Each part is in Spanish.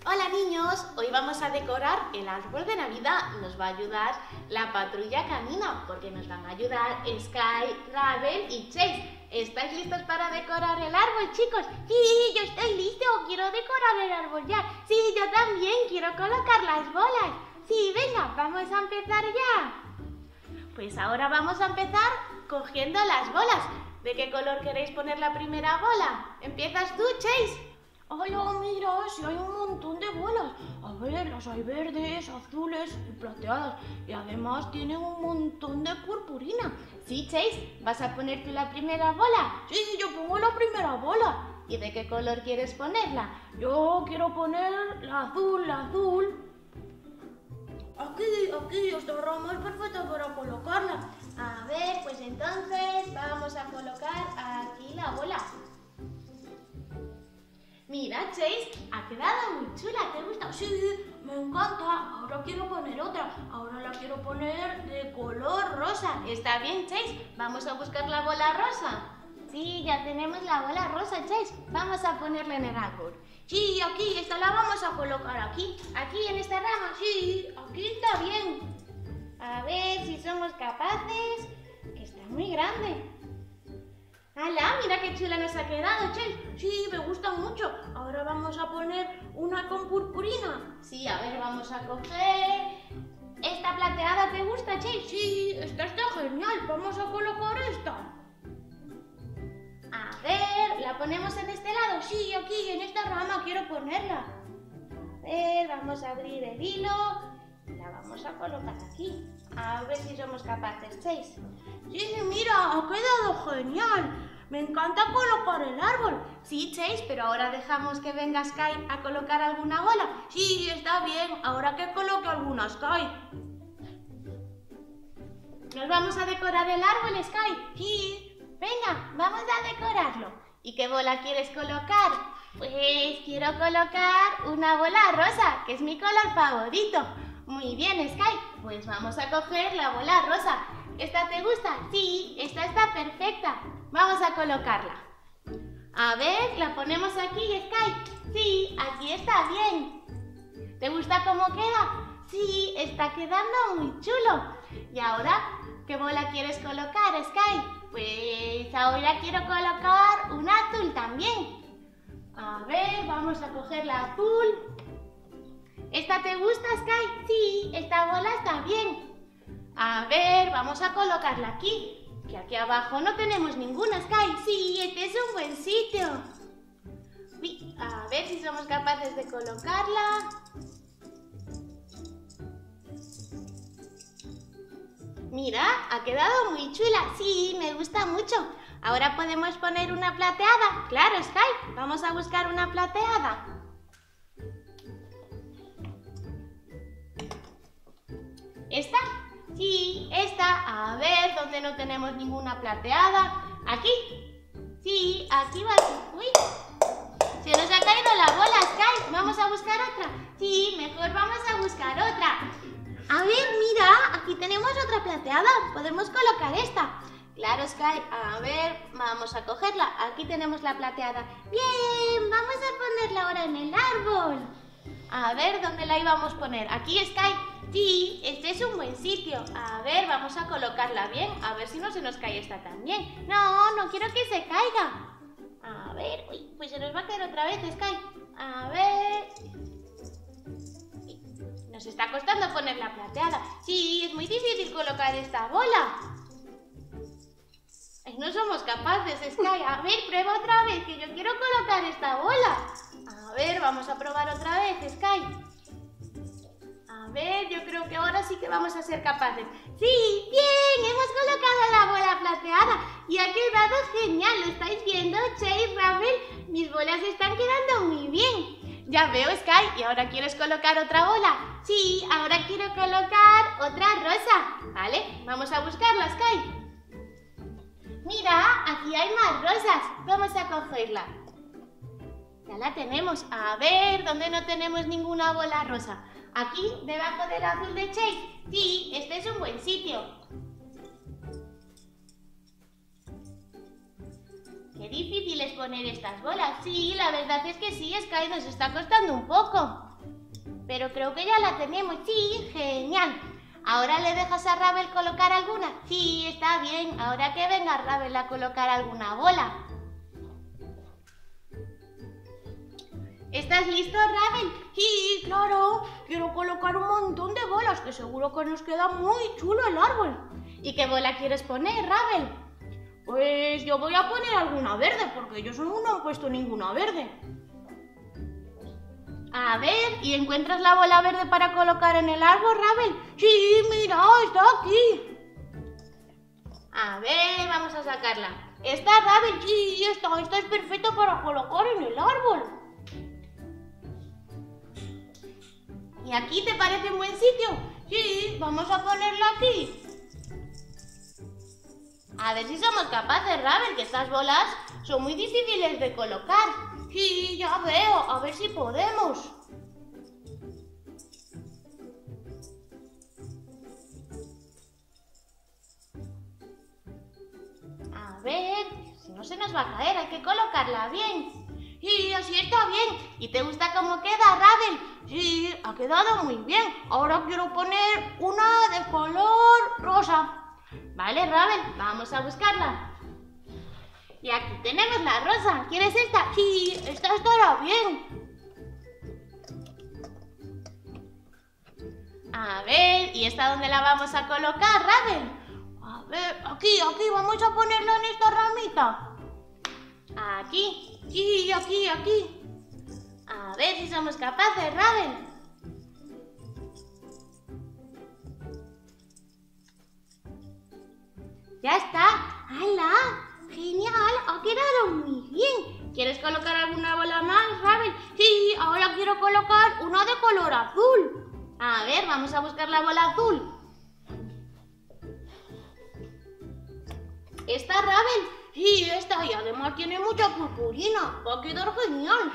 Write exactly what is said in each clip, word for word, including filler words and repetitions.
Hola niños, hoy vamos a decorar el árbol de Navidad y nos va a ayudar la patrulla canina porque nos van a ayudar Sky, Ravel y Chase. ¿Estáis listos para decorar el árbol, chicos? Sí, yo estoy listo, quiero decorar el árbol ya. Sí, yo también, quiero colocar las bolas. Sí, venga, vamos a empezar ya. Pues ahora vamos a empezar cogiendo las bolas. ¿De qué color queréis poner la primera bola? ¿Empiezas tú, Chase? ¡Hola, mira! Si hay un montón de bolas. A ver, las hay verdes, azules y plateadas. Y además tienen un montón de purpurina. Sí, Chase, ¿vas a poner tú la primera bola? Sí, yo pongo la primera bola. ¿Y de qué color quieres ponerla? Yo quiero poner la azul, la azul. Aquí, aquí, esta rama es perfecta para colocarla. A ver, pues entonces vamos a colocar aquí la bola. Mira, Chase, ha quedado muy chula, ¿te gusta? Sí, me encanta. Ahora quiero poner otra. Ahora la quiero poner de color rosa. Está bien, Chase. Vamos a buscar la bola rosa. Sí, ya tenemos la bola rosa, Chase. Vamos a ponerla en el árbol. Sí, aquí, esta la vamos a colocar aquí. ¿Aquí, en esta rama? Sí, aquí está bien. A ver si somos capaces, que está muy grande. ¡Hala! Mira qué chula nos ha quedado, Chase. Sí, me gusta mucho. Ahora vamos a poner una con purpurina. Sí, a ver, vamos a coger... ¿Esta plateada te gusta, Chase? Sí, esta está genial. Vamos a colocar esta. A ver, ¿la ponemos en este lado? Sí, aquí, en esta rama quiero ponerla. A ver, vamos a abrir el hilo y la vamos a colocar aquí. A ver si somos capaces, Chase. Sí, mira, ha quedado genial. Me encanta colocar el árbol. Sí, Chase, pero ahora dejamos que venga Sky a colocar alguna bola. Sí, está bien. Ahora que coloque alguna Sky. ¿Nos vamos a decorar el árbol, Sky? Sí. Venga, vamos a decorarlo. ¿Y qué bola quieres colocar? Pues quiero colocar una bola rosa, que es mi color favorito. Muy bien, Sky. Pues vamos a coger la bola rosa. ¿Esta te gusta? Sí, esta está perfecta. Vamos a colocarla. A ver, la ponemos aquí, Sky. Sí, aquí está bien. ¿Te gusta cómo queda? Sí, está quedando muy chulo. ¿Y ahora qué bola quieres colocar, Sky? Pues ahora quiero colocar una azul también. A ver, vamos a coger la azul. ¿Esta te gusta, Sky? Sí, esta bola está bien. A ver, vamos a colocarla aquí, que aquí abajo no tenemos ninguna, Sky. Sí, este es un buen sitio. Uy, a ver si somos capaces de colocarla. Mira, ha quedado muy chula. Sí, me gusta mucho. Ahora podemos poner una plateada. Claro, Sky, vamos a buscar una plateada. ¿Esta? Sí, esta. A ver, ¿dónde no tenemos ninguna plateada? ¿Aquí? Sí, aquí va. ¡Uy! Se nos ha caído la bola, Sky. ¿Vamos a buscar otra? Sí, mejor vamos a buscar otra. A ver, mira, aquí tenemos otra plateada. Podemos colocar esta. Claro, Sky. A ver, vamos a cogerla. Aquí tenemos la plateada. Bien, vamos a ponerla ahora en el árbol. A ver, ¿dónde la íbamos a poner? Aquí, Sky. Sí, este es un buen sitio. A ver, vamos a colocarla bien. A ver si no se nos cae esta también. No, no quiero que se caiga. A ver, uy, pues se nos va a caer otra vez, Sky. A ver... Nos está costando poner la plateada. Sí, es muy difícil colocar esta bola. Ay, no somos capaces, Sky. A ver, prueba otra vez, que yo quiero colocar esta bola. A ver, vamos a probar otra vez, Sky. A ver, yo creo que ahora sí que vamos a ser capaces. ¡Sí! ¡Bien! Hemos colocado la bola plateada y ha quedado genial. ¿Lo estáis viendo, Chase, Ravel? Mis bolas están quedando muy bien. Ya veo, Sky. ¿Y ahora quieres colocar otra bola? Sí, ahora quiero colocar otra rosa. ¿Vale? Vamos a buscarla, Sky. Mira, aquí hay más rosas. Vamos a cogerla. Ya la tenemos. A ver, ¿dónde no tenemos ninguna bola rosa? Aquí, debajo del azul de Chase. Sí, este es un buen sitio. Qué difícil es poner estas bolas. Sí, la verdad es que sí, Sky, nos está costando un poco. Pero creo que ya la tenemos. Sí, genial. ¿Ahora le dejas a Rabel colocar alguna? Sí, está bien. Ahora que venga Rabel a colocar alguna bola. ¿Estás listo, Rabel? Sí, claro. Quiero colocar un montón de bolas, que seguro que nos queda muy chulo el árbol. ¿Y qué bola quieres poner, Rabel? Pues yo voy a poner alguna verde, porque ellos aún no han puesto ninguna verde. A ver, ¿y encuentras la bola verde para colocar en el árbol, Rabel? Sí, mira, está aquí. A ver, vamos a sacarla. ¿Está, Rabel? Sí, esta, esta es perfecta para colocar en el árbol. ¿Y aquí te parece un buen sitio? Sí, vamos a ponerla aquí. A ver si somos capaces, Rabel, que estas bolas son muy difíciles de colocar. Sí, ya veo, a ver si podemos. A ver, si no se nos va a caer, hay que colocarla bien. Sí, así está bien. ¿Y te gusta cómo queda, Rabel? Sí, ha quedado muy bien. Ahora quiero poner una de color rosa. Vale, Rabel, vamos a buscarla. Y aquí tenemos la rosa. ¿Quieres esta? Sí, esta estará bien. A ver, ¿y esta dónde la vamos a colocar, Rabel? A ver, aquí, aquí, vamos a ponerla en esta ramita. Aquí. Sí, aquí, aquí. A ver si somos capaces, Rabel. Ya está. ¡Hala! ¡Genial! Ha quedado muy bien. ¿Quieres colocar alguna bola más, Rabel? Sí, ahora quiero colocar una de color azul. A ver, vamos a buscar la bola azul. ¿Esta, Rabel? Sí, esta, y además tiene mucha purpurina. Va a quedar genial.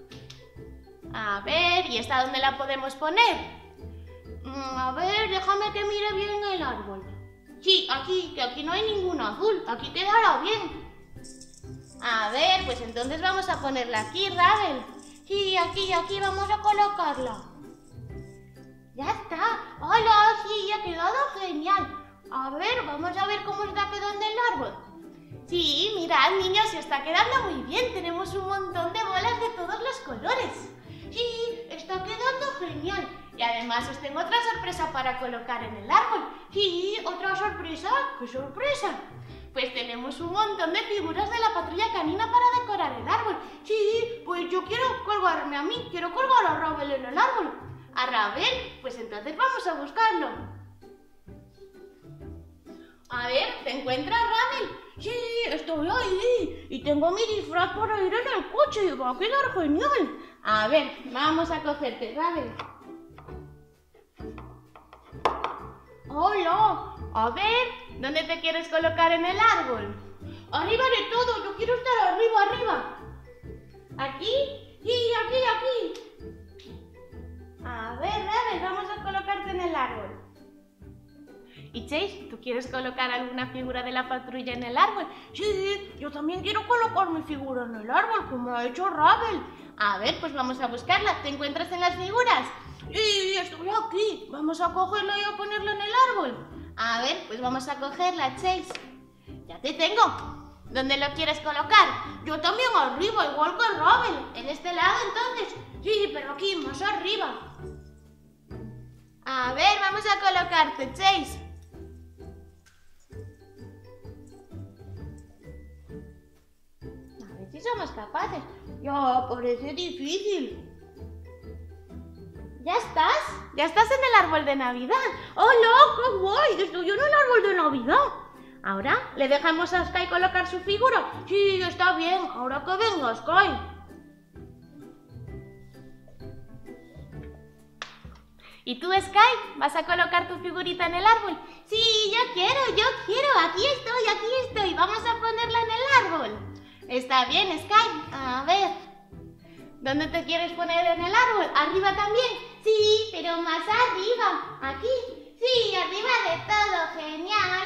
A ver, ¿y esta dónde la podemos poner? Mm, a ver, déjame que mire bien el árbol. Sí, aquí, que aquí no hay ningún azul. Aquí quedará bien. A ver, pues entonces vamos a ponerla aquí, Rabel. Sí, aquí, aquí vamos a colocarla. Ya está. ¡Hola! Sí, ha quedado genial. A ver, vamos a ver cómo está quedando el árbol. Sí, mirad, niños, se está quedando muy bien. Tenemos un montón de bolas de todos los colores. Sí, está quedando genial. Y además os tengo otra sorpresa para colocar en el árbol. Sí, ¿otra sorpresa? ¿Qué sorpresa? Pues tenemos un montón de figuras de la patrulla canina para decorar el árbol. Sí, pues yo quiero colgarme a mí, quiero colgar a Rabel en el árbol. ¿A Rabel? Pues entonces vamos a buscarlo. A ver, ¿te encuentras, Rabel? Sí, estoy ahí. Y tengo mi disfraz para ir en el coche y va a quedar genial. A ver, vamos a cogerte, Rabel. Hola. A ver, ¿dónde te quieres colocar en el árbol? Arriba de todo, yo quiero estar arriba, arriba. ¿Aquí? Sí, aquí, aquí. A ver, Rabel, vamos a colocarte en el árbol. ¿Y Chase, tú quieres colocar alguna figura de la patrulla en el árbol? Sí, yo también quiero colocar mi figura en el árbol, como ha hecho Rabel. A ver, pues vamos a buscarla. ¿Te encuentras en las figuras? Sí, estoy aquí. Vamos a cogerla y a ponerla en el árbol. A ver, pues vamos a cogerla, Chase. Ya te tengo. ¿Dónde lo quieres colocar? Yo también arriba, igual que Rabel. ¿En este lado, entonces? Sí, pero aquí, más arriba. A ver, vamos a colocarte, Chase. A ver si somos capaces. Ya, parece difícil. ¿Ya estás? ¿Ya estás en el árbol de Navidad? ¡Hola! ¡Qué guay! Estoy en el árbol de Navidad. ¿Ahora le dejamos a Sky colocar su figura? Sí, está bien. Ahora que venga Sky. ¿Y tú, Sky, vas a colocar tu figurita en el árbol? Sí, yo quiero, yo quiero. Aquí estoy, aquí estoy. Vamos a ponerla en el árbol. Está bien, Sky. A ver. ¿Dónde te quieres poner en el árbol? ¿Arriba también? Sí, pero más arriba. ¿Aquí? Sí, arriba de todo. Genial.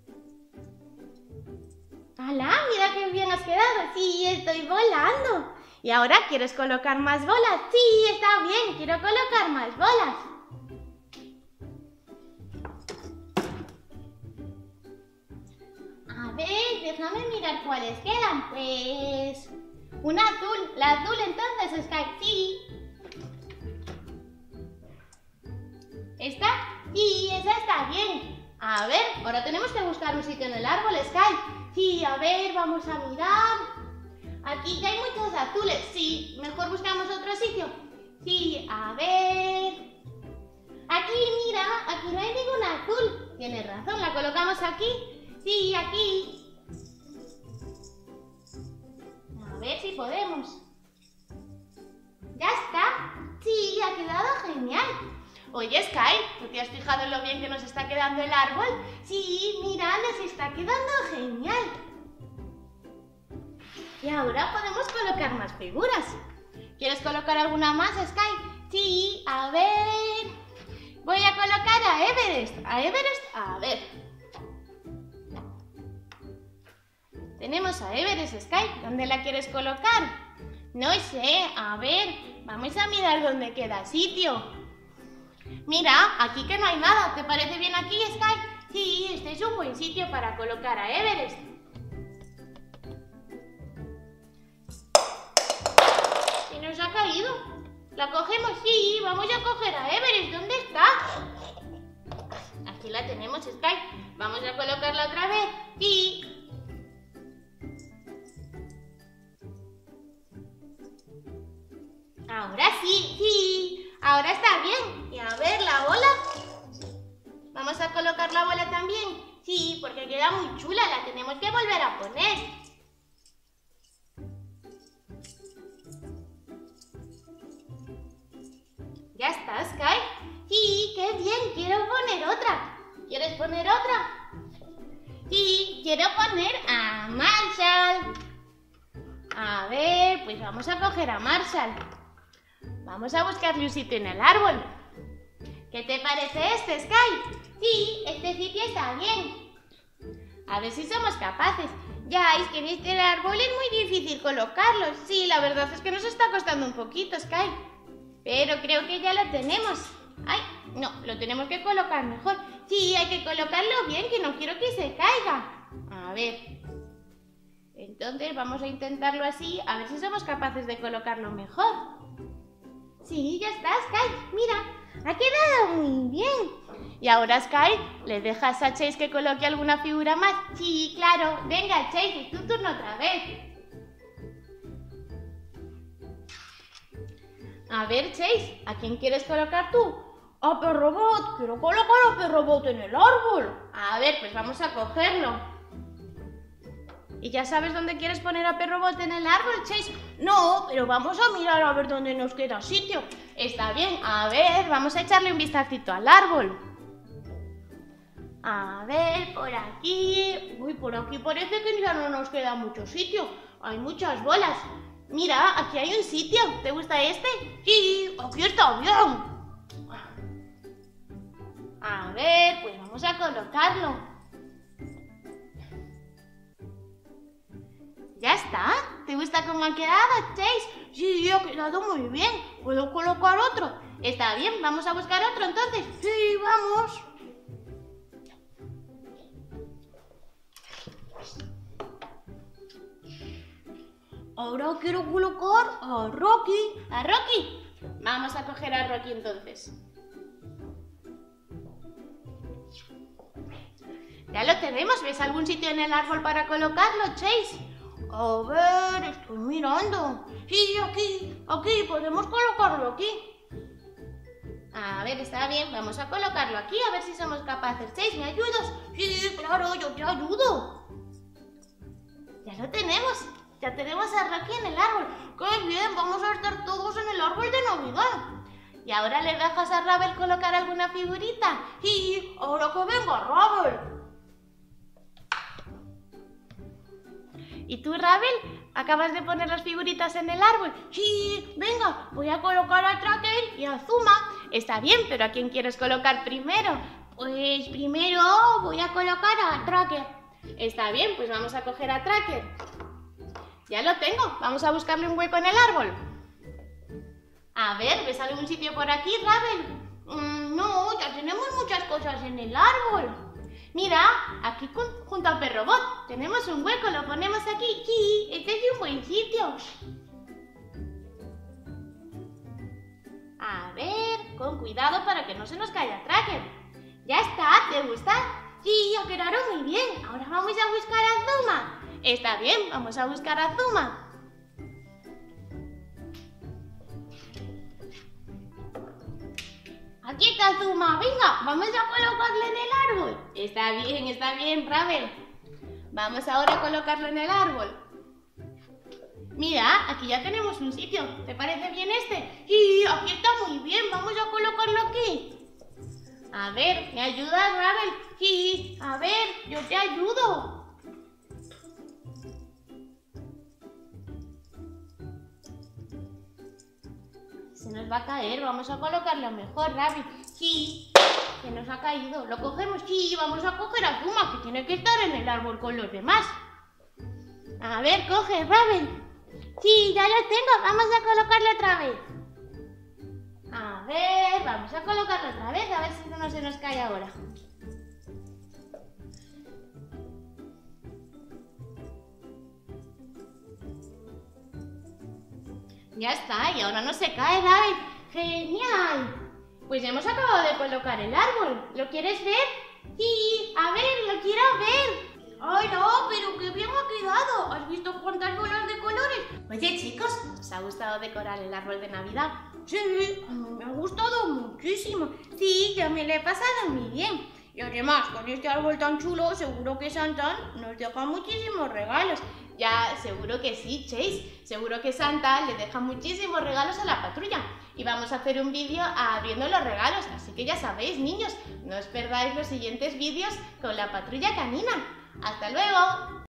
¡Hala! Mira qué bien has quedado. Sí, estoy volando. ¿Y ahora quieres colocar más bolas? Sí, está bien, quiero colocar más bolas. A ver, déjame mirar cuáles quedan. Pues... una azul. La azul entonces, Sky. Sí. ¿Esta? Sí, esa está bien. A ver, ahora tenemos que buscar un sitio en el árbol, Sky. Sí, a ver, vamos a mirar. Aquí ya hay muchos azules. Sí, mejor buscamos otro sitio. Sí, a ver. Aquí, mira, aquí no hay ninguna azul. Tienes razón, la colocamos aquí. Sí, aquí. A ver si podemos. Ya está. Sí, ha quedado genial. Oye, Sky, ¿tú te has fijado en lo bien que nos está quedando el árbol? Sí, mira, nos está quedando genial. Y ahora podemos colocar más figuras. ¿Quieres colocar alguna más, Sky? Sí, a ver... voy a colocar a Everest. A Everest, a ver. Tenemos a Everest, Sky. ¿Dónde la quieres colocar? No sé, a ver. Vamos a mirar dónde queda sitio. Mira, aquí que no hay nada. ¿Te parece bien aquí, Sky? Sí, este es un buen sitio para colocar a Everest. ¿Se nos ha caído? ¿La cogemos? Sí, vamos a coger a Everest. ¿Dónde está? Aquí la tenemos, Sky. Vamos a colocarla otra vez. Sí. Ahora sí, sí. Ahora está bien. Y a ver, la bola. Vamos a colocar la bola también. Sí, porque queda muy chula. La tenemos que volver a poner. ¿Ya está, Sky? Sí, qué bien. Quiero poner otra. ¿Quieres poner otra? Sí, quiero poner a Marshall. A ver, pues vamos a coger a Marshall. Vamos a buscarle un sitio en el árbol. ¿Qué te parece este, Sky? Sí, este sitio está bien. A ver si somos capaces. Ya, es que en este árbol es muy difícil colocarlo. Sí, la verdad es que nos está costando un poquito, Sky. Pero creo que ya lo tenemos. Ay, no, lo tenemos que colocar mejor. Sí, hay que colocarlo bien, que no quiero que se caiga. A ver. Entonces vamos a intentarlo así, a ver si somos capaces de colocarlo mejor. Sí, ya está, Sky. Mira, ha quedado muy bien. Y ahora, Sky, ¿le dejas a Chase que coloque alguna figura más? Sí, claro. Venga, Chase, es tu turno otra vez. A ver, Chase, ¿a quién quieres colocar tú? A Perrobot. Quiero colocar a Perrobot en el árbol. A ver, pues vamos a cogerlo. ¿Y ya sabes dónde quieres poner a Perrobot en el árbol, Chase? No, pero vamos a mirar a ver dónde nos queda sitio. Está bien, a ver, vamos a echarle un vistacito al árbol. A ver, por aquí... Uy, por aquí parece que ya no nos queda mucho sitio. Hay muchas bolas. Mira, aquí hay un sitio. ¿Te gusta este? Sí, aquí está bien. A ver, pues vamos a colocarlo. ¿Ya está? ¿Te gusta cómo ha quedado, Chase? Sí, ha quedado muy bien. ¿Puedo colocar otro? Está bien, ¿vamos a buscar otro entonces? Sí, vamos. Ahora quiero colocar a Rocky. ¿A Rocky? Vamos a coger a Rocky entonces. Ya lo tenemos. ¿Ves algún sitio en el árbol para colocarlo, Chase? A ver, estoy mirando. Sí, aquí, aquí, podemos colocarlo aquí. A ver, está bien, vamos a colocarlo aquí, a ver si somos capaces. Chase, ¿me ayudas? Sí, claro, yo te ayudo. Ya lo tenemos, ya tenemos a Rocky en el árbol. ¡Qué bien! Vamos a estar todos en el árbol de Navidad. ¿Y ahora le dejas a Rubble colocar alguna figurita? Sí, ahora que venga Rubble. ¿Y tú, Rubble? ¿Acabas de poner las figuritas en el árbol? Sí, venga, voy a colocar a Tracker y a Zuma. Está bien, pero ¿a quién quieres colocar primero? Pues primero voy a colocar a Tracker. Está bien, pues vamos a coger a Tracker. Ya lo tengo. Vamos a buscarle un hueco en el árbol. A ver, ¿ves algún sitio por aquí, Ravel? Mm, no, ya tenemos muchas cosas en el árbol. Mira, aquí junto al perrobot tenemos un hueco, lo ponemos aquí. Sí, este es un buen sitio. A ver, con cuidado para que no se nos caiga Tracker. Ya está, ¿te gusta? Sí, ha quedado muy bien. Ahora vamos a buscar a Zuma. Está bien, vamos a buscar a Zuma. Aquí está Zuma, venga, vamos a colocarle en el árbol. Está bien, está bien, Ravel. Vamos ahora a colocarlo en el árbol. Mira, aquí ya tenemos un sitio. ¿Te parece bien este? Sí, aquí está muy bien, vamos a colocarlo aquí. A ver, ¿me ayudas, Ravel? Sí, a ver, yo te ayudo. Se nos va a caer, vamos a colocarlo mejor, Ravel. Sí, que nos ha caído. ¿Lo cogemos? Sí, vamos a coger a Zuma, que tiene que estar en el árbol con los demás. A ver, coge, Ravel. Sí, ya lo tengo, vamos a colocarlo otra vez. A ver, vamos a colocarlo otra vez, a ver si no se nos cae ahora. Ya está, y ahora no se cae, Ravel. ¡Genial! Pues ya hemos acabado de colocar el árbol. ¿Lo quieres ver? Sí, a ver, lo quiero ver. ¡Ay, no! ¡Pero qué bien ha quedado! ¿Has visto cuántas bolas de colores? Oye, chicos, ¿os ha gustado decorar el árbol de Navidad? Sí, a mí me ha gustado muchísimo. Sí, yo me lo he pasado muy bien. Y además, con este árbol tan chulo, seguro que Santa nos deja muchísimos regalos. Ya, seguro que sí, Chase. Seguro que Santa le deja muchísimos regalos a la patrulla. Y vamos a hacer un vídeo abriendo los regalos. Así que ya sabéis, niños, no os perdáis los siguientes vídeos con la patrulla canina. ¡Hasta luego!